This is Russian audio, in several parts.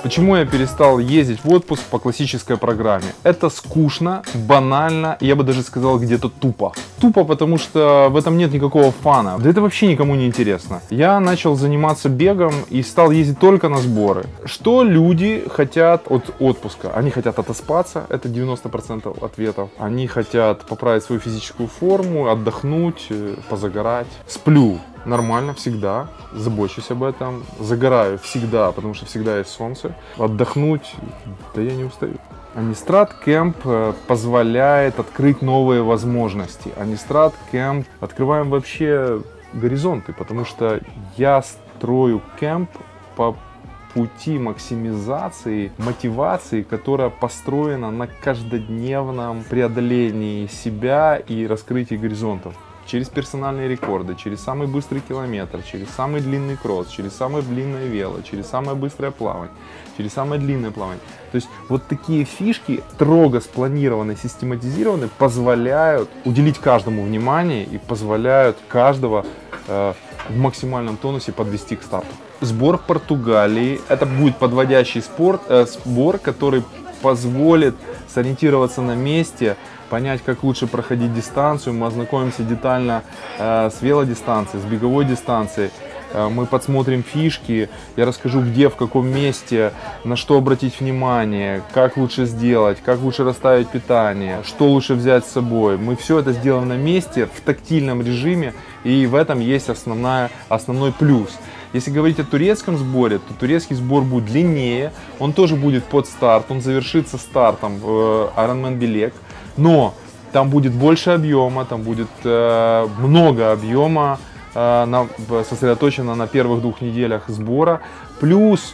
Почему я перестал ездить в отпуск по классической программе? Это скучно, банально, я бы даже сказал где-то тупо. Тупо, потому что в этом нет никакого фана. Да это вообще никому не интересно. Я начал заниматься бегом и стал ездить только на сборы. Что люди хотят от отпуска? Они хотят отоспаться, это 90% ответов. Они хотят поправить свою физическую форму, отдохнуть, позагорать. Сплю нормально всегда, забочусь об этом. Загораю всегда, потому что всегда есть солнце. Отдохнуть, да я не устаю. Анистрад Кэмп позволяет открыть новые возможности. Анистрад Кэмп открываем вообще горизонты, потому что я строю кэмп по пути максимизации, мотивации, которая построена на каждодневном преодолении себя и раскрытии горизонтов. Через персональные рекорды, через самый быстрый километр, через самый длинный кросс, через самое длинное вело, через самое быстрое плавание, через самое длинное плавание. То есть вот такие фишки, строго спланированные, систематизированные, позволяют уделить каждому внимание и позволяют каждого в максимальном тонусе подвести к старту. Сбор в Португалии – это будет подводящий сбор, который позволит сориентироваться на месте, понять, как лучше проходить дистанцию. Мы ознакомимся детально с велодистанцией, с беговой дистанцией. Мы подсмотрим фишки, я расскажу, где, в каком месте, на что обратить внимание, как лучше сделать, как лучше расставить питание, что лучше взять с собой. Мы все это сделаем на месте, в тактильном режиме, и в этом есть основной плюс. Если говорить о турецком сборе, то турецкий сбор будет длиннее, он тоже будет под старт, он завершится стартом в Ironman Белек. Но там будет больше объема, там будет много объема, сосредоточено на первых 2 неделях сбора. Плюс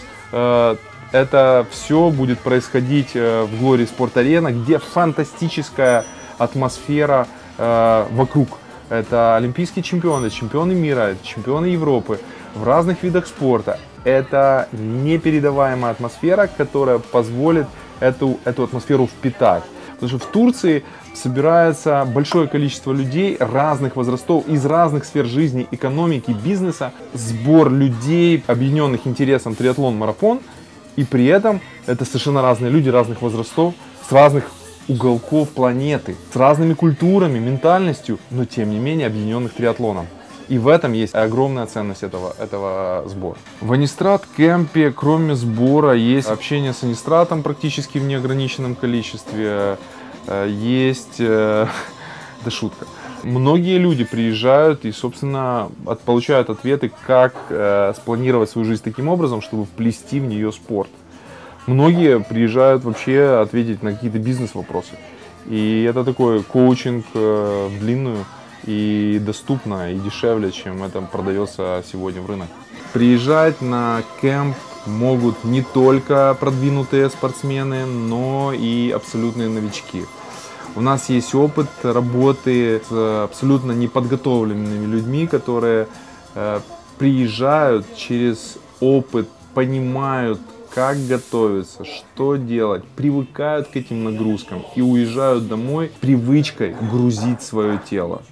это все будет происходить в Glory Sport Arena, где фантастическая атмосфера вокруг. Это олимпийские чемпионы, чемпионы мира, чемпионы Европы в разных видах спорта. Это непередаваемая атмосфера, которая позволит эту атмосферу впитать. Потому что в Турции собирается большое количество людей разных возрастов, из разных сфер жизни, экономики, бизнеса. Сбор людей, объединенных интересом триатлон-марафон. И при этом это совершенно разные люди разных возрастов, с разных уголков планеты, с разными культурами, ментальностью, но тем не менее объединенных триатлоном. И в этом есть огромная ценность этого сбора. В Анистрад Кэмпе, кроме сбора, есть общение с Анистратом практически в неограниченном количестве. Есть, да шутка. Многие люди приезжают и, собственно, получают ответы, как спланировать свою жизнь таким образом, чтобы вплести в нее спорт. Многие приезжают вообще ответить на какие-то бизнес-вопросы. И это такой коучинг в длинную. И доступно, и дешевле, чем это продается сегодня в рынок. Приезжать на кэмп могут не только продвинутые спортсмены, но и абсолютные новички. У нас есть опыт работы с абсолютно неподготовленными людьми, которые приезжают через опыт, понимают, как готовиться, что делать, привыкают к этим нагрузкам и уезжают домой привычкой грузить свое тело,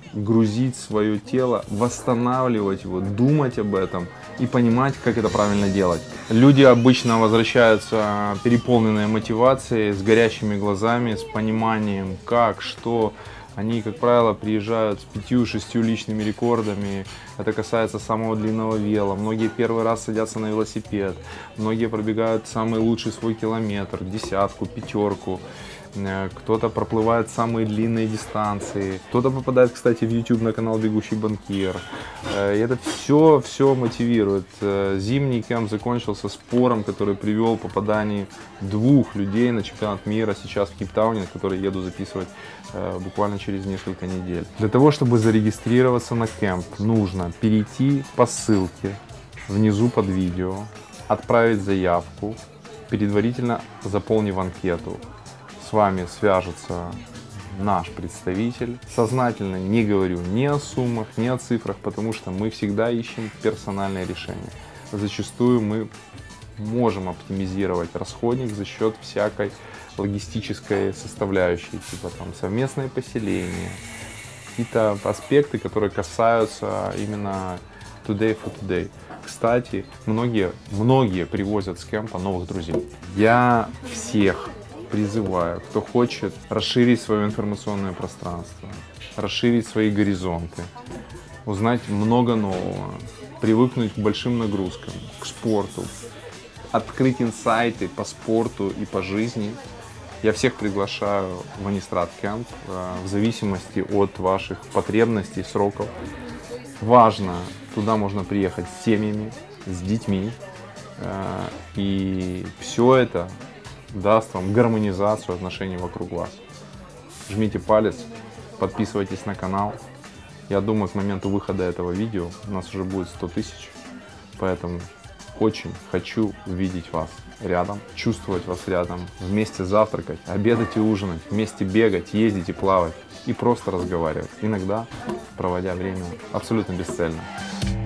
восстанавливать его, думать об этом и понимать, как это правильно делать. Люди обычно возвращаются переполненные мотивацией, с горящими глазами, с пониманием, как, что. Они, как правило, приезжают с 5-6 личными рекордами. Это касается самого длинного вела. Многие первый раз садятся на велосипед. Многие пробегают самый лучший свой километр, 10-ку, 5-ку. Кто-то проплывает самые длинные дистанции. Кто-то попадает, кстати, в YouTube на канал «Бегущий банкир». И это все мотивирует. Зимний кэмп закончился спором, который привел к попаданию 2 людей на чемпионат мира сейчас в Кейптауне, который еду записывать буквально через несколько недель. Для того, чтобы зарегистрироваться на кэмп, нужно перейти по ссылке внизу под видео, отправить заявку, предварительно заполнив анкету. С вами свяжется наш представитель. Сознательно не говорю ни о суммах, ни о цифрах, потому что мы всегда ищем персональное решение. Зачастую мы можем оптимизировать расходник за счет всякой логистической составляющей, типа там совместное поселение, какие-то аспекты, которые касаются именно today for today. кстати, многие привозят с кемпа новых друзей. Я всех призываю, кто хочет расширить свое информационное пространство, расширить свои горизонты, узнать много нового, привыкнуть к большим нагрузкам, к спорту, открыть инсайты по спорту и по жизни. Я всех приглашаю в Анистрат Кемп в зависимости от ваших потребностей, сроков. Важно, туда можно приехать с семьями, с детьми, и все это даст вам гармонизацию отношений вокруг вас. Жмите палец, подписывайтесь на канал. Я думаю, к моменту выхода этого видео у нас уже будет 100 тысяч, поэтому очень хочу увидеть вас рядом, чувствовать вас рядом, вместе завтракать, обедать и ужинать, вместе бегать, ездить и плавать и просто разговаривать, иногда проводя время абсолютно бесцельно.